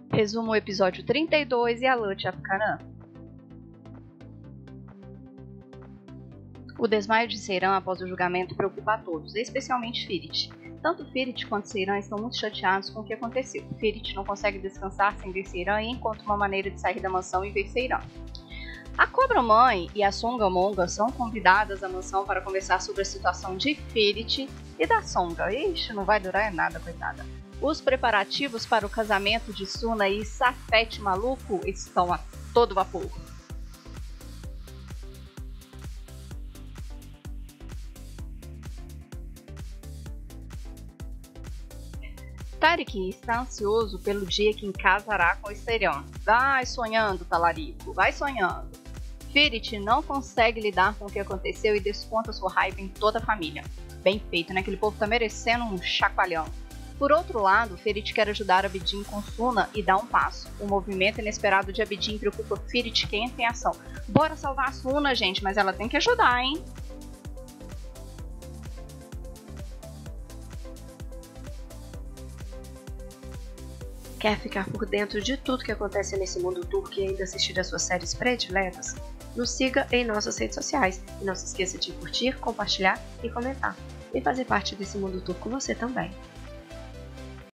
Resumo o episódio 32 e a Lut Afcanã. O desmaio de Seiran após o julgamento preocupa a todos, especialmente Firith. Tanto Firith quanto Seiran estão muito chateados com o que aconteceu. Firith não consegue descansar sem ver Seiran e encontra uma maneira de sair da mansão e ver Seiran. A Cobra-Mãe e a Songamonga são convidadas à mansão para conversar sobre a situação de Firith e da Songa. Ixi, não vai durar nada, coitada. Os preparativos para o casamento de Suna e Safet Maluco estão a todo vapor. Tariq está ansioso pelo dia que casará com Seiran. Vai sonhando, talarico, vai sonhando. Firith não consegue lidar com o que aconteceu e desconta sua raiva em toda a família. Bem feito, né? Aquele povo tá merecendo um chacoalhão. Por outro lado, Firith quer ajudar Abedin com Suna e dá um passo. O movimento inesperado de Abedin preocupa Firith, que entra em ação. Bora salvar a Suna, gente, mas ela tem que ajudar, hein? Quer ficar por dentro de tudo que acontece nesse mundo turco e ainda assistir às suas séries prediletas? Nos siga em nossas redes sociais e não se esqueça de curtir, compartilhar e comentar. E fazer parte desse mundo turco você também.